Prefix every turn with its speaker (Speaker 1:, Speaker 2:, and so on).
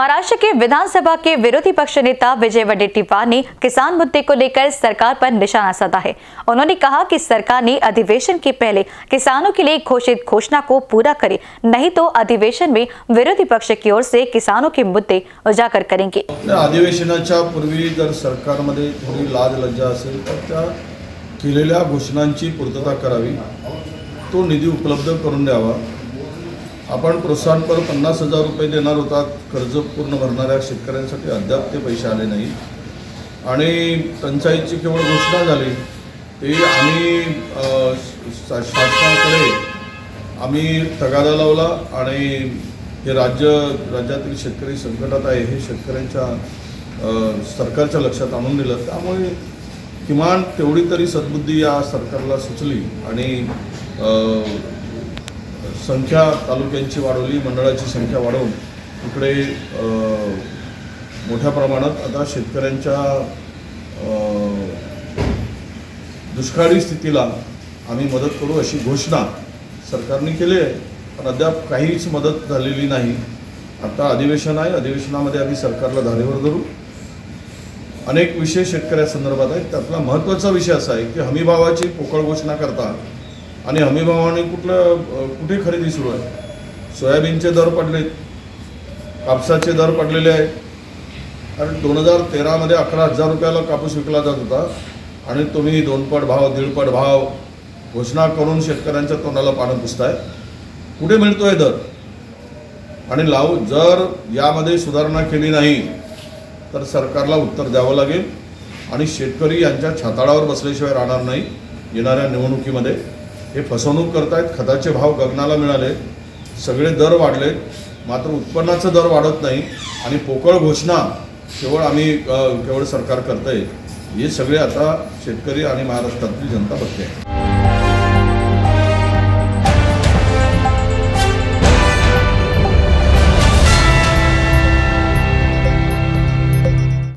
Speaker 1: महाराष्ट्र के विधानसभा के विरोधी पक्ष नेता विजय वडेट्टीवार ने किसान मुद्दे को लेकर सरकार पर निशाना साधा है। उन्होंने कहा कि सरकार ने अधिवेशन के पहले किसानों के लिए घोषित घोषणा को पूरा करे, नहीं तो अधिवेशन में विरोधी पक्ष की ओर से किसानों के मुद्दे उजागर करेंगे।
Speaker 2: अधिवेशनाच्या पूर्वी जर सरकारमध्ये थोडी लाज लज्जा असेल तर त्या केलेल्या घोषणांची पूर्तता करावी, तो निधी उपलब्ध करून द्यावा। आपण प्रोत्साहनपर 50,000 रुपये देणार होता कर्ज पूर्ण भरणाऱ्या शेतकऱ्यांसाठी, अद्याप ते पैसे आले नाही आणि टंचाईची केवळ घोषणा झाली। ते आम्ही शासनाकडे आम्ही तगादा लावला आणि हे राज्यातील शेतकरी संकटात आहे हे शेतकऱ्यांच्या सरकारच्या लक्षात आणून दिलं। त्यामुळे किमान तेवढी तरी सद्बुद्धी या सरकारला सुचली आणि संख्या तालुक्यांची वाढवली, मंडळाची संख्या वाढवून इकडे मोठ्या प्रमाणात आता शेतकऱ्यांच्या दुष्काळी स्थितीला आम्ही मदत करू अशी घोषणा सरकारने केली आहे, पण अद्याप काहीच मदत झालेली नाही। आता अधिवेशन आहे, अधिवेशनामध्ये आम्ही सरकारला धारेवर धरू। अनेक विषय शेतकऱ्यांसंदर्भात आहेत, त्यातला महत्त्वाचा विषय असा आहे की हमीभावाची पोकळ घोषणा करता आणि हमीभावाने कुठे खरेदी सुरू आहे। सोयाबीनचे दर पडले, कापसाचे दर पडलेले आहेत। कारण 2013 मध्ये 11,000 रुपयाला कापूस विकला जात होता आणि तुम्ही 2 भाव 1.5 भाव घोषणा करून शेतकऱ्यांच्या तोंडाला पाणी पुसताय। कुठे मिळतोय दर? आणि जर यामध्ये सुधारणा केली नाही तर सरकारला उत्तर द्यावं लागेल आणि शेतकरी यांच्या छाताडावर बसल्याशिवाय राहणार नाही। येणाऱ्या निवडणुकीमध्ये हे फसवणूक करतायत। खताचे भाव गगनाला मिळाले, सगळे दर वाढले, मात्र उत्पन्नाचा दर वाढत नाही आणि पोकळ घोषणा केवळ सरकार करतंय। हे सगळे आता शेतकरी आणि महाराष्ट्रातली जनता बघते आहे।